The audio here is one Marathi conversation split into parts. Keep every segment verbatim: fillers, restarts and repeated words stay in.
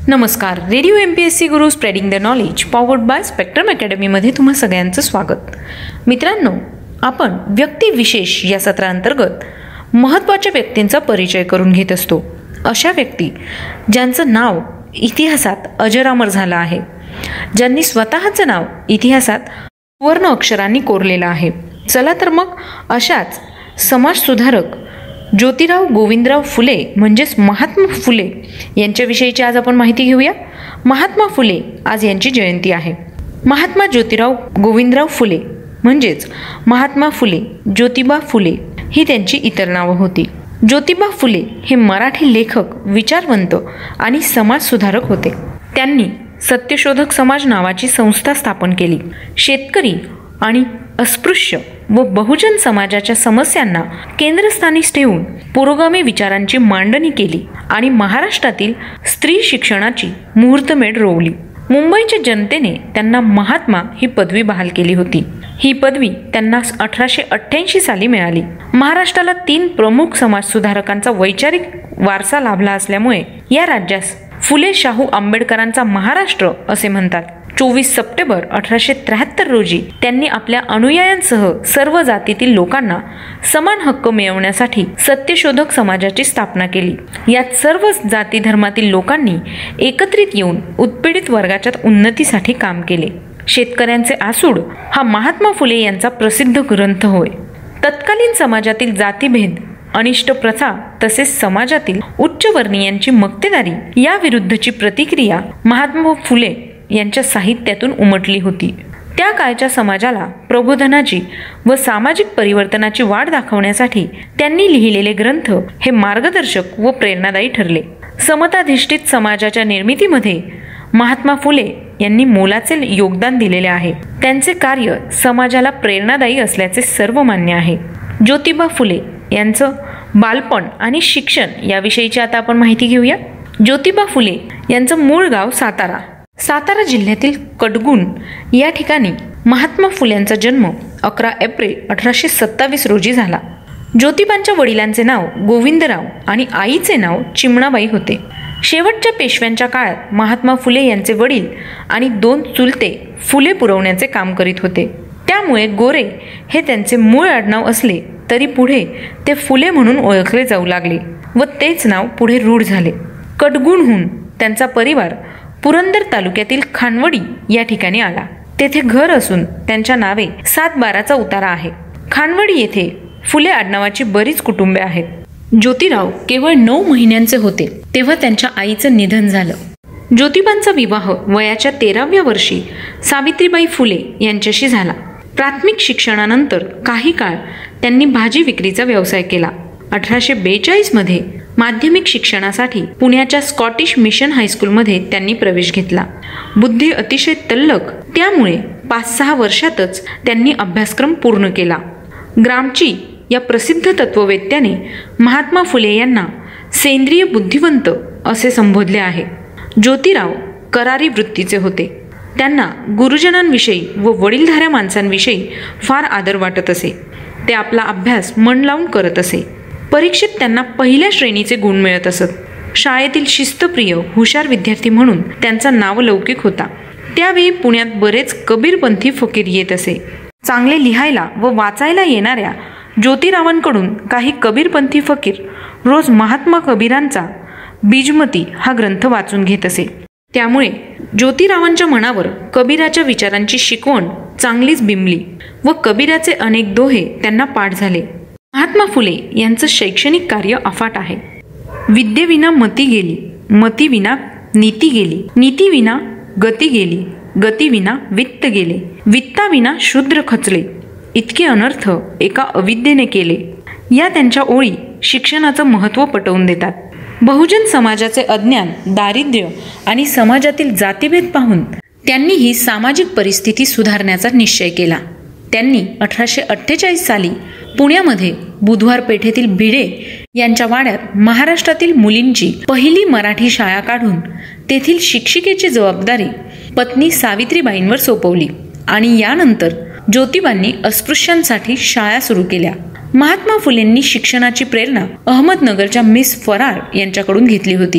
नमस्कार. Radio M P S C Guru spreading the knowledge powered by spectrum अकॅडमीमध्ये तुम्हा सगळ्यांचं स्वागत. मित्रांनो, आपण व्यक्तिविशेष या सत्रांतर्गत महत्त्वाच्या व्यक्तींचा परिचय करून घेत असतो. अशा व्यक्ती ज्यांचं नाव इतिहासात अजरामर झालं आहे, ज्यांनी स्वतःचं नाव इतिहासात सुवर्ण अक्षरांनी कोरलेलं आहे. चला तर मग अशाच समाजसुधारक ज्योतिराव गोविंदराव फुले म्हणजेच महात्मा फुले यांच्याविषयीची आज आपण माहिती घेऊया. महात्मा फुले आज यांची जयंती आहे. महात्मा ज्योतिराव गोविंदराव फुले म्हणजेच महात्मा फुले, ज्योतिबा फुले ही त्यांची इतर नावं होती. ज्योतिबा फुले हे मराठी लेखक, विचारवंत आणि समाजसुधारक होते. त्यांनी सत्यशोधक समाज नावाची संस्था स्थापन केली. शेतकरी आणि अस्पृश्य व बहुजन समाजाच्या समस्यांना केंद्रस्थानी ठेवून पुरोगामी विचारांची मांडणी केली आणि महाराष्ट्रातील स्त्री शिक्षणाची मुहूर्तमेढ रोवली. मुंबईच्या जनतेने त्यांना महात्मा ही पदवी बहाल केली होती. ही पदवी त्यांना अठराशे अठ्ठ्याऐंशी साली मिळाली. महाराष्ट्राला तीन प्रमुख समाजसुधारकांचा वैचारिक वारसा लाभला असल्यामुळे या राज्यास फुले शाहू आंबेडकरांचा महाराष्ट्र असे म्हणतात. चोवीस सप्टेंबर अठराशे त्र्याहत्तर रोजी त्यांनी आपल्या अनुयायांसह सर्व जातीतील लोकांना समान हक्क मिळवण्यासाठी सत्यशोधक समाजाची स्थापना केली. यात सर्व जाती धर्मातील लोकांनी एकत्रित येऊन उत्पीडित वर्गाच्या उन्नतीसाठी काम केले. शेतकऱ्यांचे आसूड हा महात्मा फुले यांचा प्रसिद्ध ग्रंथ होय. तत्कालीन समाजातील जातीभेद, अनिष्ट प्रथा तसेच समाजातील उच्चवर्णीयांची मक्तेदारी या विरुद्धची प्रतिक्रिया महात्मा फुले यांच्या साहित्यातून उमटली होती. त्या काळच्या समाजाला प्रबोधनाची व सामाजिक परिवर्तनाची वाट दाखवण्यासाठी त्यांनी लिहिलेले ग्रंथ हे मार्गदर्शक व प्रेरणादायी ठरले. समताधिष्ठित समाजाच्या निर्मितीमध्ये महात्मा फुले यांनी मोलाचे योगदान दिलेले आहे. त्यांचे कार्य समाजाला प्रेरणादायी असल्याचे सर्व मान्य आहे. ज्योतिबा फुले यांचं बालपण आणि शिक्षण याविषयीची आता आपण माहिती घेऊया. ज्योतिबा फुले यांचं मूळ गाव सातारा. सातारा जिल्ह्यातील कडगुण या ठिकाणी महात्मा फुल्यांचा जन्म अकरा एप्रिल अठराशे सत्तावीस रोजी झाला. ज्योतिबांच्या वडिलांचे नाव गोविंदराव आणि आईचे नाव चिमणाबाई होते. शेवटच्या पेशव्यांच्या काळात महात्मा फुले यांचे वडील आणि दोन चुलते फुले पुरवण्याचे काम करीत होते. त्यामुळे गोरे हे त्यांचे मूळ आडनाव असले तरी पुढे ते फुले म्हणून ओळखले जाऊ लागले व तेच नाव पुढे रूढ झाले. कडगुणहून त्यांचा परिवार पुरंदर तालुक्यातील खानवडी या ठिकाणी आला. तेथे घर असून त्यांच्या नावे सात बाराचा उतारा आहे. खानवडी येथे फुले आडनावाची बरीच कुटुंबे आहेत. ज्योतिराव केवळ नऊ महिन्यांचे होते तेव्हा त्यांच्या आईचं निधन झालं. ज्योतिबांचा विवाह वयाच्या तेराव्या वर्षी सावित्रीबाई फुले यांच्याशी झाला. प्राथमिक शिक्षणानंतर काही काळ त्यांनी भाजी विक्रीचा व्यवसाय केला. अठराशे बेचाळीस मध्ये माध्यमिक शिक्षणासाठी पुण्याच्या स्कॉटिश मिशन हायस्कूलमध्ये त्यांनी प्रवेश घेतला. बुद्धी अतिशय तल्लख, त्यामुळे पाच सहा वर्षातच त्यांनी अभ्यासक्रम पूर्ण केला. ग्रामची या प्रसिद्ध तत्ववेत्याने महात्मा फुले यांना सेंद्रिय बुद्धिवंत असे संबोधले आहे. ज्योतिराव करारी वृत्तीचे होते. त्यांना गुरुजनांविषयी व वडीलधाऱ्या माणसांविषयी फार आदर वाटत असे. ते आपला अभ्यास मन लावून करत असे. परीक्षेत त्यांना पहिल्या श्रेणीचे गुण मिळत असत. शाळेतील शिस्तप्रिय हुशार विद्यार्थी म्हणून त्यांचा नावलौकिक होता. त्यावेळी पुण्यात बरेच कबीरपंथी फकीर येत असे. चांगले लिहायला व वाचायला येणाऱ्या ज्योतिरावांकडून काही कबीरपंथी फकीर रोज महात्मा कबीरांचा बीजमती हा ग्रंथ वाचून घेत असे. त्यामुळे ज्योतिरावांच्या मनावर कबीराच्या विचारांची शिकवण चांगलीच बिंबली व कबीराचे अनेक दोहे त्यांना पाठ झाले. महात्मा फुले यांचं शैक्षणिक कार्य अफाट आहे. विद्येविना मती गेली, मतीविना नीती गेली, नीतीविना गती गेली, गतीविना वित्त गेले, वित्ताविना शूद्र खचले, इतके अनर्थ एका अविद्येने केले. या त्यांच्या ओळी शिक्षणाचं महत्त्व पटवून देतात. बहुजन समाजाचे अज्ञान, दारिद्र्य आणि समाजातील जातीभेद पाहून त्यांनी ही सामाजिक परिस्थिती सुधारण्याचा निश्चय केला. त्यांनी अठराशे अठ्ठेचाळीस साली पुण्यामध्ये बुधवार पेठेतील भिडे यांच्या वाड्यात महाराष्ट्रातील मुलींची पहिली मराठी शाळा काढून तेथील शिक्षिकेची जबाबदारी पत्नी सावित्रीबाईंवर सोपवली आणि यानंतर ज्योतिबांनी अस्पृश्यांसाठी शाळा सुरू केल्या. महात्मा फुलेंनी शिक्षणाची प्रेरणा अहमदनगरच्या मिस फरार यांच्याकडून घेतली होती.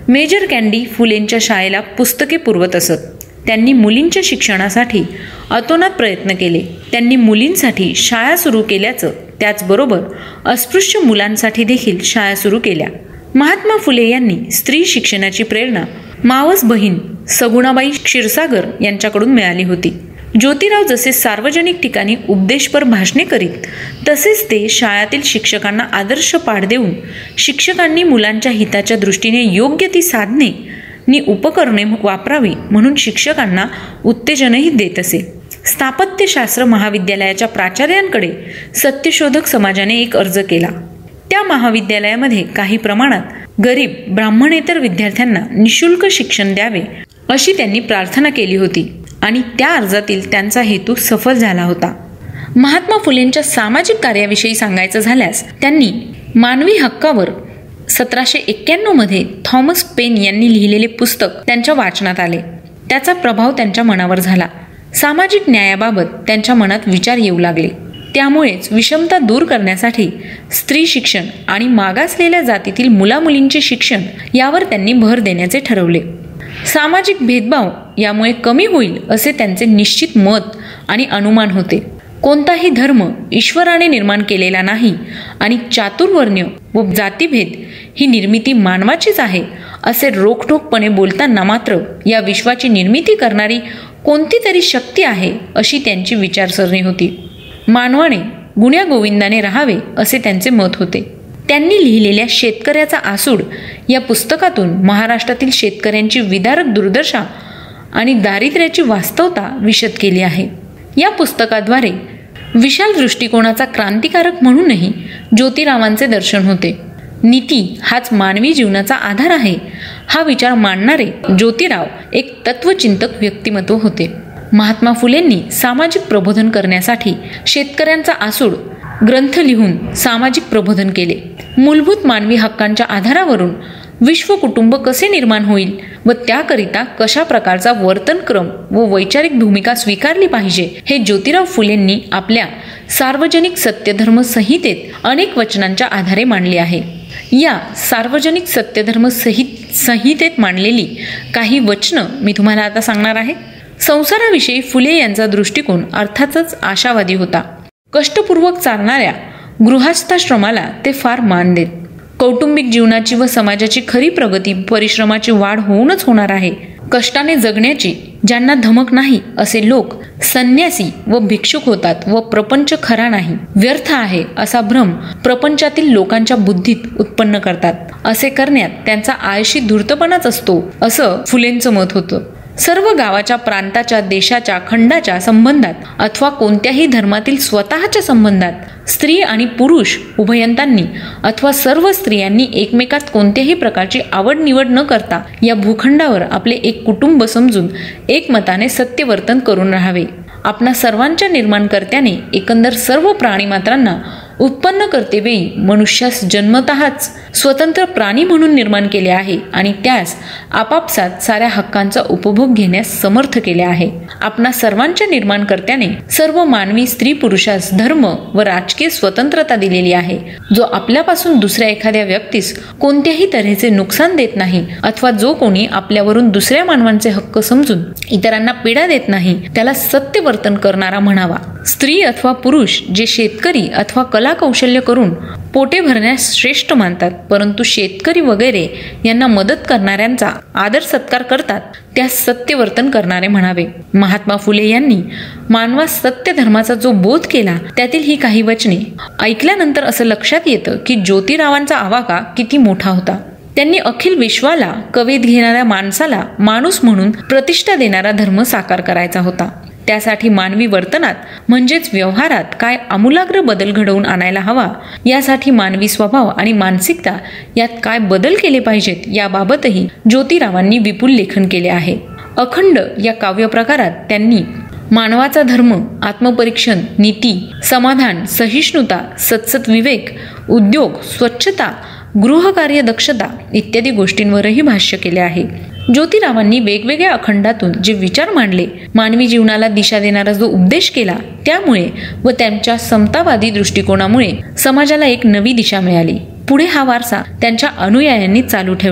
मेजर कॅन्डी फुलेंच्या शाळेला पुस्तके पुरवत असत. त्यांनी मुलींच्या शिक्षणासाठी अतोनात प्रयत्न केले. त्यांनी मुलींसाठी शाळा सुरू केल्याचं, त्याचबरोबर अस्पृश्य मुलांसाठी देखील शाळा सुरू केल्या. महात्मा फुले यांनी स्त्री शिक्षणाची प्रेरणा मावस बहीण सगुणाबाई क्षीरसागर यांच्याकडून मिळाली होती. ज्योतिराव जसे सार्वजनिक ठिकाणी उपदेशपर भाषणे करीत, तसेच ते शाळेतील शिक्षकांना आदर्श पाठ देऊन शिक्षकांनी मुलांच्या हिताच्या दृष्टीने योग्य ती साधने नि उपकरणे वापरावी म्हणून शिक्षकांना उत्तेजनही देत असे. स्थापत्यशास्त्र महाविद्यालयाच्या प्राचार्यांकडे सत्यशोधक समाजाने एक अर्ज केला. त्या महाविद्यालयामध्ये काही प्रमाणात गरीब ब्राह्मणेतर विद्यार्थ्यांना निशुल्क शिक्षण द्यावे अशी त्यांनी प्रार्थना केली होती आणि त्या अर्जातील त्यांचा हेतू सफल झाला होता. महात्मा फुलेंच्या सामाजिक कार्याविषयी सांगायचं झाल्यास त्यांनी मानवी हक्कावर सतराशे एक्क्याण्णव मध्ये थॉमस पेन यांनी लिहिलेले पुस्तक त्यांच्या वाचनात आले. त्याचा प्रभाव त्यांच्या मनावर झाला. सामाजिक न्यायाबाबत त्यांच्या मनात विचार येऊ लागले. त्यामुळेच विषमता दूर करण्यासाठी स्त्री शिक्षण आणि मागासलेल्या जातीतील मुलामुलींचे शिक्षण यावर त्यांनी भर देण्याचे ठरवले. सामाजिक भेदभाव यामुळे कमी होईल असे त्यांचे निश्चित मत आणि अनुमान होते. कोणताही धर्म ईश्वराने निर्माण केलेला नाही आणि चातुर्वर्ण्य व जातीभेद ही निर्मिती मानवाचीच आहे असे रोखठोकपणे बोलताना मात्र या विश्वाची निर्मिती करणारी कोणती तरी शक्ती आहे अशी त्यांची विचारसरणी होती. मानवाने गुण्यागोविंदाने राहावे असे त्यांचे मत होते. त्यांनी लिहिलेल्या शेतकऱ्याचा आसूड या पुस्तकातून महाराष्ट्रातील शेतकऱ्यांची विदारक दुर्दशा आणि दारिद्र्याची वास्तवता विशद केली आहे. या पुस्तकाद्वारे विशाल दृष्टिकोनाचा क्रांतिकारक म्हणूनही ज्योतिरावांचे दर्शन होते. नीती हाच मानवी जीवनाचा आधार आहे हा विचार मांडणारे ज्योतिराव एक तत्वचिंतक व्यक्तिमत्व होते. महात्मा फुलेंनी सामाजिक प्रबोधन करण्यासाठी शेतकऱ्यांचा आसूड ग्रंथ लिहून सामाजिक प्रबोधन केले. मूलभूत मानवी हक्कांच्या आधारावरून विश्व कुटुंब कसे निर्माण होईल व त्याकरिता कशा प्रकारचा वर्तनक्रम व वैचारिक भूमिका स्वीकारली पाहिजे हे ज्योतिराव फुलेंनी आपल्या सार्वजनिक सत्यधर्म संहितेत अनेक वचनांच्या आधारे मांडले आहे. या सार्वजनिक सत्यधर्म संहित संहितेत मांडलेली काही वचनं मी तुम्हाला आता सांगणार आहे. संसाराविषयी फुले यांचा दृष्टिकोन अर्थातच आशावादी होता. कष्टपूर्वक चालणाऱ्या गृहस्थाश्रमाला ते फार मान देत. कौटुंबिक जीवनाची व समाजाची खरी प्रगती परिश्रमाची वाढ होऊनच होणार आहे. कष्टाने जगण्याची ज्यांना धमक नाही असे लोक संन्यासी व भिक्षुक होतात व प्रपंच खरा नाही, व्यर्थ आहे असा भ्रम प्रपंचातील लोकांच्या बुद्धीत उत्पन्न करतात. असे करण्यात त्यांचा आळशी धूर्तपणाच असतो असं फुलेंचं मत होतं. सर्व गावाच्या, प्रांताच्या, देशाच्या, खंडाच्या संबंधात अथवा कोणत्याही धर्मातील स्वतःच्या संबंधात स्त्री आणि पुरुष उभयंतांनी अथवा सर्व स्त्रियांनी एकमेकात कोणत्याही प्रकारची आवड निवड न करता या भूखंडावर आपले एक कुटुंब समजून एकमताने सत्यवर्तन करून राहावे. आपणा सर्वांच्या निर्माणकर्त्याने एकंदर सर्व प्राणीमात्रांना उत्पन्न करते वेळी मनुष्यास जन्मतःच स्वतंत्र प्राणी म्हणून निर्माण केले आहे आणि त्यास आपापसात साऱ्या हक्कांचा उपभोग घेण्यास समर्थ केले आहे. आपणा सर्वांच्या निर्माणकर्त्याने सर्व मानवी स्त्री पुरुषास धर्म व राजकीय स्वतंत्रता दिलेली आहे, जो आपल्यापासून दुसऱ्या एखाद्या व्यक्तीस कोणत्याही तऱ्हेचे नुकसान देत नाही अथवा जो कोणी आपल्यावरून दुसऱ्या मानवांचे हक्क समजून इतरांना पीडा देत नाही त्याला सत्यवर्तन करणारा म्हणावा. स्त्री अथवा पुरुष जे शेतकरी अथवा कला कौशल्य करून पोटे भरण्यास श्रेष्ठ मानतात, परंतु शेतकरी वगैरे यांना मदत करणाऱ्यांचा आदर सत्कार करतात, त्यास सत्यवर्तन करणारे म्हणावे. महात्मा फुले यांनी मानवास सत्य धर्माचा जो बोध केला त्यातील ही काही वचने ऐकल्यानंतर असं लक्षात येतं की ज्योतिरावांचा आवाका किती मोठा होता. त्यांनी अखिल विश्वाला कवेत घेणाऱ्या माणसाला माणूस म्हणून प्रतिष्ठा देणारा धर्म साकार करायचा होता. त्यासाठी मानवी वर्तनात म्हणजेच व्यवहारात काय आमूलाग्र बदल घडवून आणायला हवा, यासाठी मानवी स्वभाव आणि मानसिकता यात काय बदल केले पाहिजेत याबाबतही ज्योतिरावांनी विपुल लेखन केले आहे. अखंड या काव्यप्रकारात त्यांनी मानवाचा धर्म, आत्मपरीक्षण, नीती, समाधान, सहिष्णुता, सत्सत विवेक, उद्योग, स्वच्छता, गृहकार्य दक्षता इत्यादी गोष्टींवरही भाष्य केले आहे. ज्योतिरावांनी वेगवेगळ्या अखंडातून जे विचार मांडले, मानवी जीवनाला दिशा देणारा जो उपदेश केला, त्यामुळे व त्यांच्या समतावादी दृष्टिकोनामुळे समाजाला एक नवी दिशा मिळाली. पुढे हा वारसा त्यांच्या अनुयायांनी चालू ठेवला.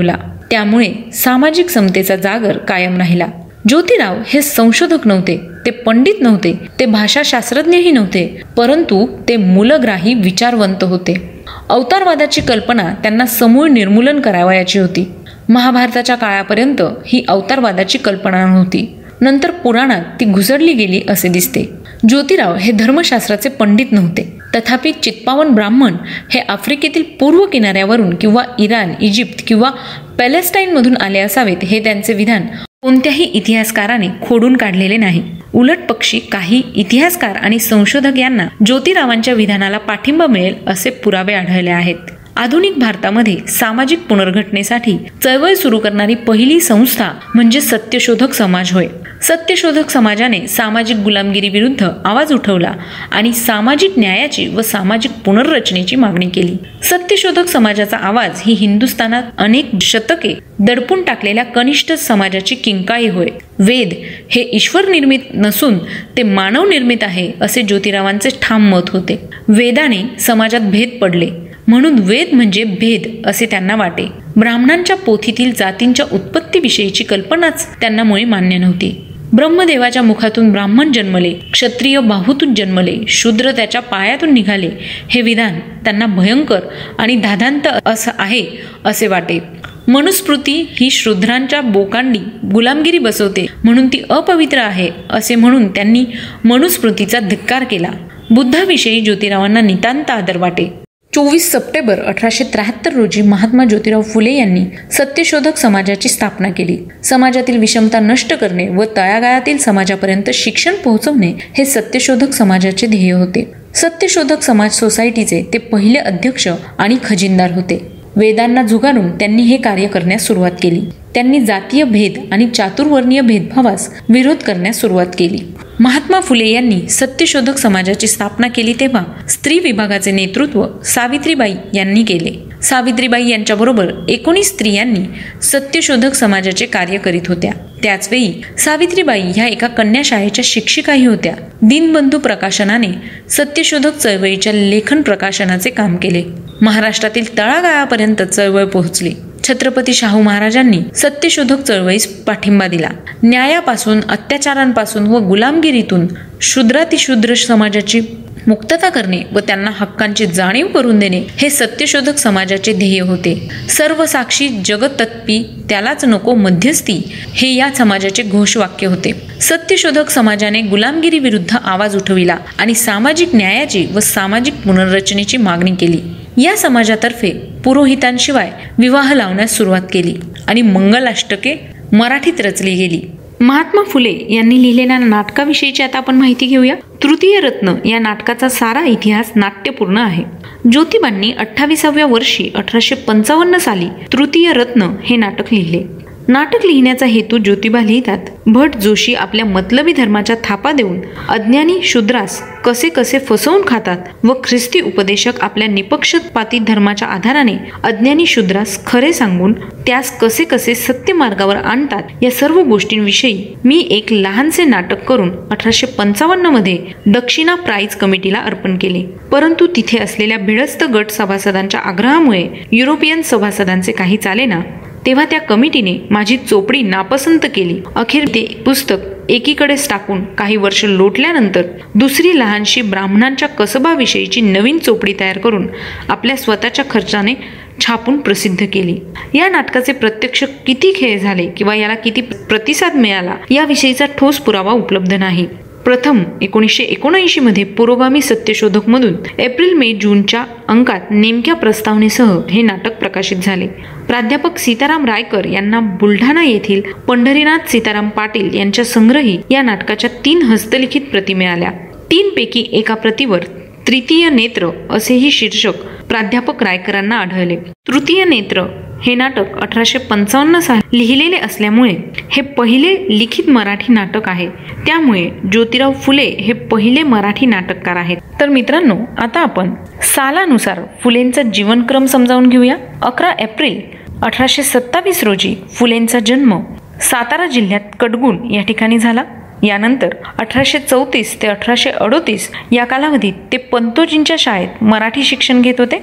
त्यामुळे सामाजिक समतेचा जागर कायम राहिला. ज्योतिराव हे संशोधक नव्हते, ते पंडित नव्हते, ते भाषाशास्त्रज्ञही नव्हते, परंतु ते मूलग्राही विचारवंत होते. अवतारवादाची कल्पना त्यांना समूळ निर्मूलन करावयाची होती. महाभारताच्या काळापर्यंत ही अवतारवादाची कल्पना नव्हती. नंतर पुराणात ती घुसडली गेली असे दिसते. ज्योतिराव हे धर्मशास्त्राचे पंडित नव्हते, तथापि चित्पावन ब्राह्मण हे आफ्रिकेतील पूर्व किनाऱ्यावरून किंवा इराण, इजिप्त किंवा पॅलेस्टाईनमधून आले असावेत हे त्यांचे विधान कोणत्याही इतिहासकाराने खोडून काढलेले नाही. उलट पक्षी काही इतिहासकार आणि संशोधक यांना ज्योतिरावांच्या विधानाला पाठिंबा मिळेल असे पुरावे आढळले आहेत. आधुनिक भारतामध्ये सामाजिक पुनर्घटनेसाठी चळवळ सुरू करणारी पहिली संस्था म्हणजे सत्यशोधक समाज होय. सत्यशोधक समाजाने सामाजिक गुलामगिरी विरुद्ध आवाज उठवला आणि सामाजिक न्यायाची व सामाजिक पुनर्रचनेची मागणी केली. सत्यशोधक समाजाचा आवाज ही हिंदुस्थानात अनेक शतके दडपून टाकलेल्या कनिष्ठ समाजाची किंकाळी होय. वेद हे ईश्वर निर्मित नसून ते मानव निर्मित आहे असे ज्योतिरावांचे ठाम मत होते. वेदाने समाजात भेद पडले म्हणून वेद म्हणजे भेद असे त्यांना वाटे. ब्राह्मणांच्या पोथीतील जातींच्या उत्पत्तीविषयीची कल्पनाच त्यांना मुळी मान्य नव्हती. ब्रह्मदेवाच्या मुखातून ब्राह्मण जन्मले, क्षत्रिय बाहूतून जन्मले, शूद्र त्याच्या पायातून निघाले हे विधान त्यांना भयंकर आणि धादांत असं आहे असे वाटे. मनुस्मृती ही शूद्रांच्या बोकांडी गुलामगिरी बसवते म्हणून ती अपवित्र आहे असे म्हणून त्यांनी मनुस्मृतीचा धिक्कार केला. बुद्धाविषयी ज्योतिरावांना नितांत आदर वाटे. चोवीस सप्टेंबर अठराशे त्र्याहत्तर रोजी महात्मा ज्योतिराव फुले यांनी सत्यशोधक समाजाची स्थापना केली. समाजातील विषमता नष्ट करणे व तळागाळातील समाजापर्यंत शिक्षण पोहोचवणे हे सत्यशोधक समाजाचे ध्येय होते. सत्यशोधक समाज सोसायटीचे ते पहिले अध्यक्ष आणि खजिनदार होते. वेदांना झुगारून त्यांनी हे कार्य करण्यास सुरुवात केली. त्यांनी जातीय भेद आणि चातुर्वर्णीय भेदभावास विरोध करण्यास सुरुवात केली. महात्मा फुले यांनी सत्यशोधक समाजाची स्थापना केली तेव्हा स्त्री विभागाचे नेतृत्व सावित्रीबाई यांनी केले. सावित्रीबाई यांच्याबरोबर एकोणीस स्त्रियांनी सत्यशोधक समाजाचे कार्य करीत होत्या. त्याचवेळी सावित्रीबाई ह्या एका कन्याशाळेच्या शिक्षिकाही होत्या. दीनबंधू प्रकाशनाने सत्यशोधक चळवळीच्या लेखन प्रकाशनाचे काम केले. महाराष्ट्रातील तळागाळापर्यंत चळवळ पोहोचली. छत्रपती शाहू महाराजांनी सत्यशोधक चळवळीस पाठिंबा दिला. न्यायापासून, अत्याचारांपासून व गुलामगिरीतून शूद्रातिशूद्र समाजाची मुक्तता करणे व त्यांना हक्कांची जाणीव करून देणे हे सत्यशोधक समाजाचे ध्येय होते. सर्व साक्षी जगत तत्पी त्यालाच नको मध्यस्थी हे या समाजाचे घोषवाक्य होते. सत्यशोधक समाजाने गुलामगिरी विरुद्ध आवाज उठविला आणि सामाजिक न्यायाची व सामाजिक पुनर्रचनेची मागणी केली. या समाजातर्फे पुरोहितांशिवाय विवाह लावण्यास सुरुवात केली आणि मंगलाष्टके मराठीत रचली गेली. महात्मा फुले यांनी लिहिलेल्या नाटकाविषयीची आता आपण माहिती घेऊया. तृतीय रत्न या नाटकाचा सारा इतिहास नाट्यपूर्ण आहे. ज्योतिबांनी अठ्ठावीसाव्या वर्षी अठराशे पंचावन्न साली तृतीय रत्न हे नाटक लिहिले. नाटक लिहिण्याचा हेतू ज्योतिबा लिहितात, भट जोशी आपल्या मतलबी धर्माच्या थापा देऊन अज्ञानी शूद्रास कसे कसे फसवून खातात व ख्रिस्ती उपदेशक आपल्या निपक्षपाती धर्माच्या आधाराने अज्ञानी शूद्रास खरे सांगून त्यास कसे कसे सत्य मार्गावर आणतात या सर्व गोष्टींविषयी मी एक लहानसे नाटक करून अठराशे पंचावन्न मध्ये दक्षिणा प्राईज कमिटीला अर्पण केले. परंतु तिथे असलेल्या भिडस्त गट सभासदांच्या आग्रहामुळे युरोपियन सभासदांचे काही चालेना. तेव्हा त्या कमिटीने माझी चोपडी नापसंत केली. अखेर ते पुस्तक एकीकडेच टाकून काही वर्ष लोटल्यानंतर दुसरी लहानशी ब्राह्मणांच्या कसबाविषयीची नवीन चोपडी तयार करून आपल्या स्वतःच्या खर्चाने छापून प्रसिद्ध केली. या नाटकाचे प्रत्यक्ष किती खेळ झाले किंवा याला किती प्रतिसाद मिळाला याविषयीचा ठोस पुरावा उपलब्ध नाही. प्रथम एकोणीसशे एकोणऐंशी मध्ये पुरोगामी सत्यशोधक मधून एप्रिल मे जूनच्या अंकात नेमक्या प्रस्तावनेसह हे नाटक प्रकाशित झाले. प्राध्यापक सीताराम रायकर यांना बुलढाणा येथील पंढरीनाथ सीताराम पाटील यांच्या संग्रही या नाटकाच्या तीन हस्तलिखित प्रती मिळाल्या. तीन पैकी एका प्रतीवर तृतीय नेत्र असेही शीर्षक प्राध्यापक रायकरांना आढळले. तृतीय नेत्र हे नाटक अठराशे पंचावन्न साली लिहिलेले असल्यामुळे हे पहिले लिखित मराठी नाटक आहे. त्यामुळे ज्योतिराव फुले हे पहिले मराठी नाटककार आहेत. तर मित्रांनो, आता आपण सालानुसार फुलेंचा जीवनक्रम समजावून घेऊया. अकरा एप्रिल अठराशे सत्तावीस रोजी फुलेंचा जन्म सातारा जिल्ह्यात कडगुण या ठिकाणी झाला. यानंतर अठराशे चौतीस ते अठराशे अडोतीस या कालावधीत ते पंतोजींच्या शाळेत मराठी शिक्षण घेत होते.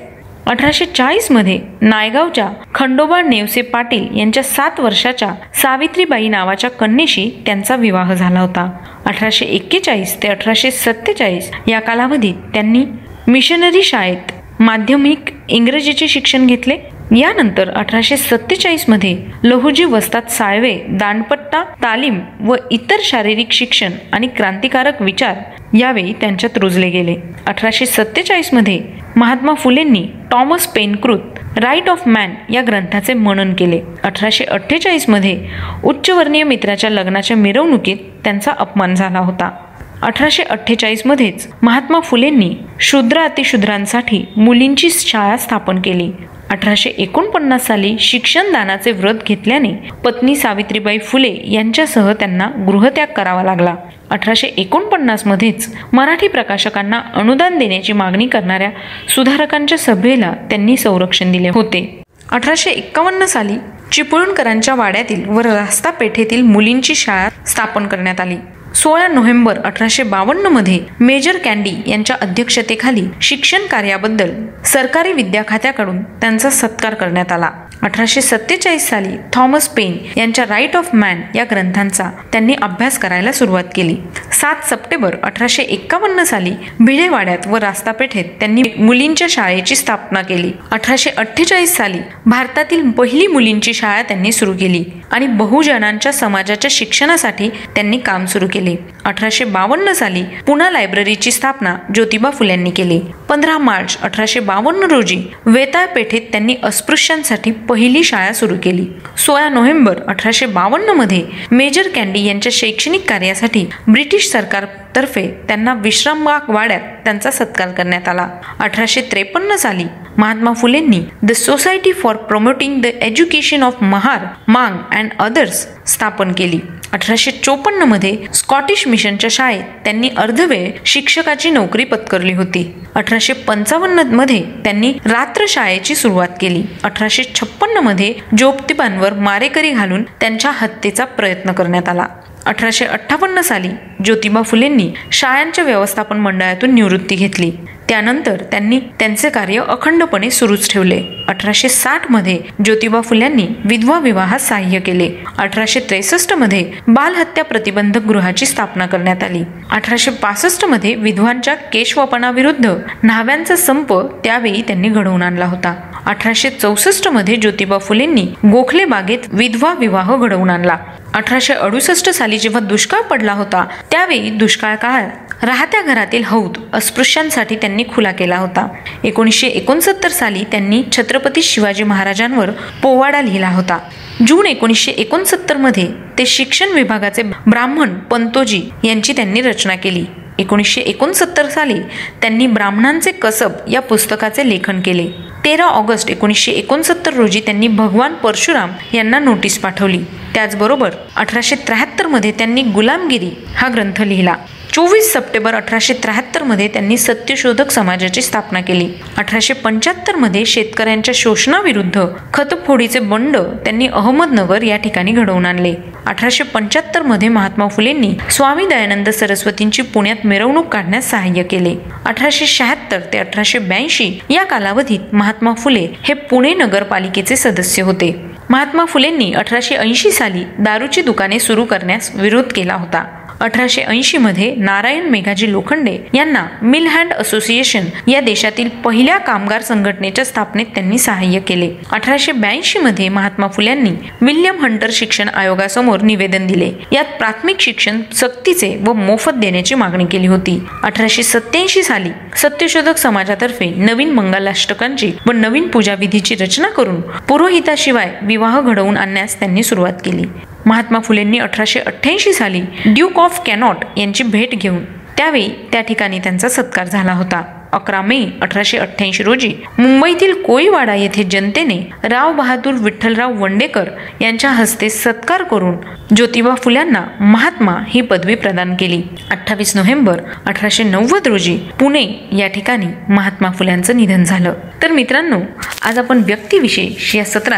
अठराशे चाळीस मध्ये नायगावच्या खंडोबा नेवसे पाटील यांच्या सात वर्षाच्या सावित्रीबाई नावाच्या कन्येशी त्यांचा विवाह झाला होता. अठराशे एक्केचाळीस ते अठराशे सत्तेचाळीस या कालावधीत त्यांनी मिशनरी शाळेत माध्यमिक इंग्रजीचे शिक्षण घेतले. यानंतर अठराशे सत्तेचाळीस मध्ये लहुजी वस्ताद साळवे दांडपट्टा तालीम व इतर शारीरिक शिक्षण आणि क्रांतिकारक विचार यावेळी त्यांच्यात रुजले गेले. अठराशे सत्तेचाळीस मध्ये महात्मा फुलेंनी टॉमस पेनकृत राईट ऑफ मॅन या ग्रंथाचे मनन केले. अठराशे अठ्ठेचाळीस मध्ये उच्चवर्णीय मित्राच्या लग्नाच्या मिरवणुकीत त्यांचा अपमान झाला होता. अठराशे अठ्ठेचाळीस मध्येच महात्मा फुलेंनी शूद्र अतिशूद्रांसाठी मुलींची शाळा स्थापन केली. अठराशे एकोणपन्नास साली शिक्षण दानाचे व्रत घेतल्याने पत्नी सावित्रीबाई फुले यांच्यासह त्यांना गृहत्याग करावा लागला. अठराशे एकोणपन्नास मध्येच मराठी प्रकाशकांना अनुदान देण्याची मागणी करणाऱ्या सुधारकांच्या सभेला त्यांनी संरक्षण दिले होते. अठराशे एक्कावन्न साली चिपळूणकरांच्या वाड्यातील व रास्ता पेठेतील मुलींची शाळा स्थापन करण्यात आली. सोळा नोव्हेंबर अठराशे बावन्न मध्ये मेजर कॅन्डी यांच्या अध्यक्षतेखाली शिक्षण कार्याबद्दल सरकारी विद्या खात्याकडून त्यांचा सत्कार करण्यात आला. अठराशे सत्तेचाळीस साली थॉमस पेन यांच्या राईट ऑफ मॅन या ग्रंथांचा त्यांनी अभ्यास करायला सुरुवात केली. सात सप्टेंबर अठराशे एक्कावन्न साली भिडेवाड्यात व रास्तापेठेत त्यांनी मुलींच्या शाळेची स्थापना केली. अठराशे अठ्ठेचाळीस साली भारतातील पहिली मुलींची शाळा त्यांनी सुरू केली आणि बहुजनांच्या समाजाच्या शिक्षणासाठी त्यांनी काम सुरू केले. अठराशे बावन्न साली पुणा लायब्ररीची स्थापना ज्योतिबा फुल्यांनी केली. पंधरा मार्च अठराशे बावन्न रोजी वेताळ पेठेत त्यांनी अस्पृश्यांसाठी पहिली शाळा सुरू केली. सोळा नोव्हेंबर अठराशे बावन्न मध्ये मेजर कॅन्डी यांच्या शैक्षणिक कार्यासाठी ब्रिटिश सरकारतर्फे त्यांना विश्रामबाग वाड्यात त्यांचा सत्कार करण्यात आला. अठराशे त्रेपन्न साली महात्मा फुलेंनी the society for promoting the education of Mahar Mang and others स्थापन केली. अठराशे चोपन्न मध्ये स्कॉटिश मिशनच्या शाळेत त्यांनी अर्धवेळ शिक्षकाची नोकरी पत्करली होती. अठराशे पंचावन्न मध्ये त्यांनी रात्र शाळेची सुरुवात केली. अठराशे छप्पन्न मध्ये ज्योतिबांवर मारेकरी घालून त्यांच्या हत्येचा प्रयत्न करण्यात आला. अठराशे अठ्ठावन्न साली ज्योतिबा फुलेंनी शाळांच्या व्यवस्थापन मंडळातून निवृत्ती घेतली. त्यानंतर त्यांनी त्यांचे कार्य अखंडपणे सुरूच ठेवले. अठराशे साठ मध्ये ज्योतिबा फुल्यांनी विधवा विवाहात सहाय्य केले. अठराशे त्रेसष्ट मध्ये बालहत्या प्रतिबंधक गृहाची स्थापना करण्यात आली. अठराशे पासष्ट मध्ये विधवांच्या केशवपणाविरुद्ध न्हाव्यांचा संप त्यावेळी त्यांनी घडवून आणला होता. अठराशे चौसष्ट मध्ये ज्योतिबा फुलेंनी गोखले बागेत विधवा विवाह घडवून आणला. अठराशे अडुसष्ट साली जेव्हा दुष्काळ पडला होता त्यावेळी दुष्काळ काळात राहत्या घरातील हौद अस्पृश्यांसाठी त्यांनी खुला केला होता. एकोणीसशे एकोणसत्तर साली त्यांनी छत्रपती शिवाजी महाराजांवर पोवाडा लिहिला होता. जून एकोणीसशे एकोणसत्तर मध्ये ते शिक्षण विभागाचे ब्राह्मण पंतोजी यांची त्यांनी रचना केली. एकोणीसशे एकोणसत्तर साली त्यांनी ब्राह्मणांचे कसब या पुस्तकाचे लेखन केले. तेरा ऑगस्ट एकोणीसशे एकोणसत्तर रोजी त्यांनी भगवान परशुराम यांना नोटीस पाठवली. त्याचबरोबर अठराशे त्र्याहत्तर मध्ये त्यांनी गुलामगिरी हा ग्रंथ लिहिला. चोवीस सप्टेंबर अठराशे त्र्याहत्तर मध्ये त्यांनी सत्यशोधक समाजाची स्थापना केली. अठराशे पंच्याहत्तर मध्ये शेतकऱ्यांच्या शोषणाविरुद्ध खतफोडीचे बंड त्यांनी अहमदनगर या ठिकाणी घडवून आणले. अठराशे पंच्याहत्तर मध्ये महात्मा फुलेंनी स्वामी दयानंद सरस्वतींची पुण्यात मिरवणूक काढण्यास सहाय्य केले. अठराशे शहात्तर ते अठराशे ब्याऐंशी या कालावधीत महात्मा फुले हे पुणे नगरपालिकेचे सदस्य होते. महात्मा फुलेंनी अठराशे ऐंशी साली दारूची दुकाने सुरू करण्यास विरोध केला होता. अठराशे ऐंशी मध्ये नारायण मेघाजी लोखंडे यांना मिल हँड असोसिएशन या देशातील पहिल्या कामगार संघटनेच्या स्थापनेत त्यांनी सहाय्य केले. अठराशे ब्याऐंशी मध्ये महात्मा फुल्यांनी विल्यम हंटर शिक्षण आयोगासमोर निवेदन दिले. यात प्राथमिक शिक्षण सक्तीचे व मोफत देण्याची मागणी केली होती. अठराशे सत्याऐंशी साली सत्यशोधक समाजातर्फे नवीन मंगलाष्टकांची व नवीन पूजाविधीची रचना करून पुरोहिताशिवाय विवाह घडवून आणण्यास त्यांनी सुरुवात केली. महात्मा फुलेंनी अठराशे अठ्ठ्याऐंशी साली ड्यूक ऑफ कॅनॉट यांची भेट घेऊन त्यावेळी त्या ठिकाणी त्यांचा सत्कार झाला होता. अकरा मे अठराशे अठ्ठ्याऐंशी रोजी मुंबईतील कोळीवाडा येथे जनतेने राव बहादूर विठ्ठलराव वंडेकर यांच्या हस्ते सत्कार करून ज्योतिबा फुल्यांना महात्मा ही पदवी प्रदान केली. अठ्ठावीस नोव्हेंबर अठराशे नव्वद रोजी पुणे या ठिकाणी महात्मा फुल्यांचं निधन झालं. तर मित्रांनो, आज आपण व्यक्तिविशेष या सत्रात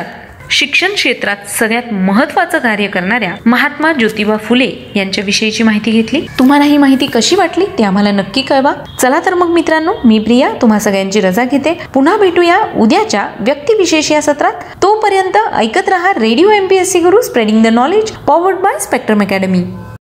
शिक्षण क्षेत्रात सगळ्यात महत्त्वाचं कार्य करणाऱ्या महात्मा ज्योतिबा फुले यांच्याविषयीची माहिती घेतली. तुम्हाला ही माहिती कशी वाटली ते आम्हाला नक्की कळवा. चला तर मग मित्रांनो, मी प्रिया तुम्हा सगळ्यांची रजा घेते. पुन्हा भेटूया उद्याच्या व्यक्तिविशेष या सत्रात. तोपर्यंत ऐकत रहा radio MPSC Guru, spreading the knowledge, powered by spectrum academy.